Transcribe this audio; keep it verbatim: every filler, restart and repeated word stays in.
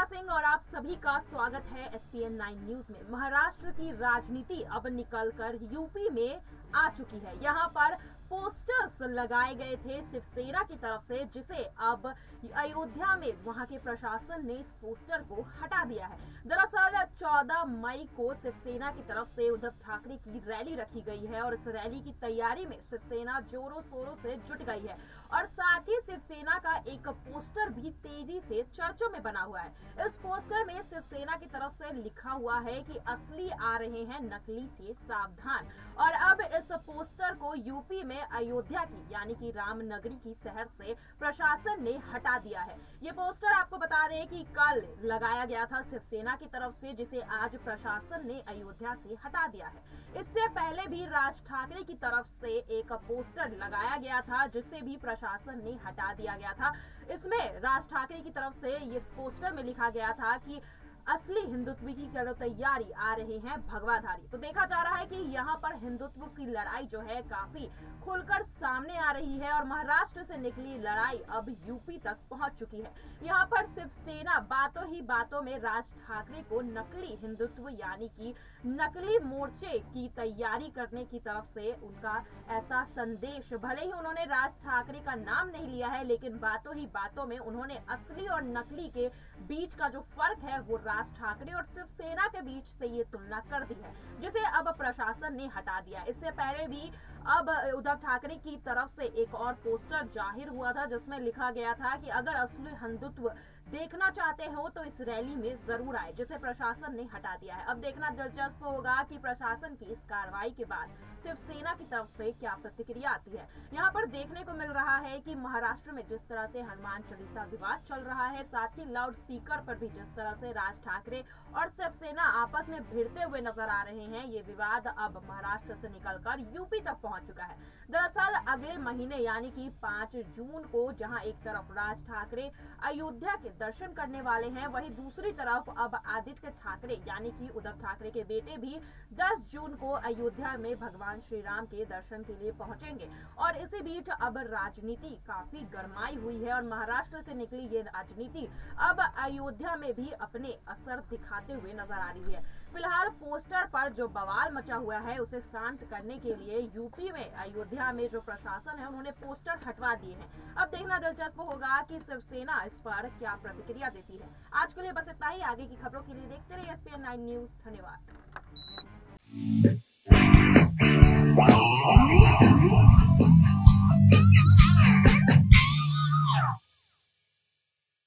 मीरा सिंह और आप सभी का स्वागत है S P N nine news में। महाराष्ट्र की राजनीति अब निकलकर यूपी में आ चुकी है। यहाँ पर पोस्टर्स लगाए गए थे शिवसेना की तरफ से, जिसे अब अयोध्या में वहां के प्रशासन ने इस पोस्टर को हटा दिया है। दरअसल चौदह मई को शिवसेना की तरफ से उद्धव ठाकरे की रैली रखी गई है और इस रैली की तैयारी में शिवसेना जोरों शोरों से जुट गई है और साथ ही शिवसेना का एक पोस्टर भी तेजी से चर्चों में बना हुआ है। इस पोस्टर में शिवसेना की तरफ से लिखा हुआ है कि असली आ रहे हैं, नकली से सावधान। और अब इस पोस्टर को यूपी में अयोध्या की यानी कि रामनगरी की शहर से प्रशासन ने हटा दिया है। ये पोस्टर आपको बता दें कि कल लगाया गया था शिवसेना की तरफ से, जिसे आज प्रशासन ने अयोध्या से हटा दिया है। इससे पहले भी राज ठाकरे की तरफ से एक पोस्टर लगाया गया था, जिसे भी प्रशासन ने हटा दिया गया था। इसमें राज ठाकरे की तरफ से इस पोस्टर में लिखा गया था कि असली हिंदुत्व की करो तैयारी, आ रहे हैं भगवाधारी। तो देखा जा रहा है कि यहाँ पर हिंदुत्व की लड़ाई जो है काफी खुलकर सामने आ रही है और महाराष्ट्र से निकली लड़ाई अब यूपी तक पहुंच चुकी है। यहाँ पर शिवसेना बातों ही बातों में राज ठाकरे को नकली हिंदुत्व यानी कि नकली मोर्चे की तैयारी करने की तरफ से उनका ऐसा संदेश, भले ही उन्होंने राज ठाकरे का नाम नहीं लिया है, लेकिन बातों ही बातों में उन्होंने असली और नकली के बीच का जो फर्क है वो राज ठाकरे और शिवसेना के बीच से ये तुलना कर दी है, जिसे अब प्रशासन ने हटा दिया। इससे पहले भी अब उद्धव ठाकरे की तरफ से एक और पोस्टर जाहिर हुआ था, जिसमें लिखा गया था कि अगर असली हिंदुत्व देखना चाहते हो तो इस रैली में जरूर आए, जिसे प्रशासन ने हटा दिया है। अब देखना दिलचस्प होगा कि प्रशासन की इस कार्रवाई के बाद शिवसेना की तरफ से क्या प्रतिक्रिया आती है। यहाँ पर देखने को मिल रहा है कि महाराष्ट्र में जिस तरह से हनुमान चालीसा विवाद चल रहा है, साथ ही लाउड स्पीकर पर भी जिस तरह से राज ठाकरे और शिवसेना आपस में भिड़ते हुए नजर आ रहे हैं, ये विवाद अब महाराष्ट्र से निकलकर यूपी तक पहुंच चुका है। दरअसल अगले महीने यानी कि पाँच जून को जहां एक तरफ राज ठाकरे अयोध्या के दर्शन करने वाले हैं, वहीं दूसरी तरफ अब आदित्य ठाकरे यानी कि उद्धव ठाकरे के बेटे भी दस जून को अयोध्या में भगवान श्री राम के दर्शन के लिए पहुंचेंगे। और इसी बीच अब राजनीति काफी गरमाई हुई है और महाराष्ट्र से निकली ये राजनीति अब अयोध्या में भी अपने असर दिखाते हुए नजर आ रही है। फिलहाल पोस्टर पर जो बवाल मचा हुआ है उसे शांत करने के लिए यूपी में अयोध्या में जो प्रशासन है उन्होंने पोस्टर हटवा दिए हैं। अब देखना दिलचस्प होगा कि शिवसेना इस पर क्या प्रतिक्रिया देती है। आज के लिए बस इतना ही। आगे की खबरों के लिए देखते रहिए S P N nine news. धन्यवाद।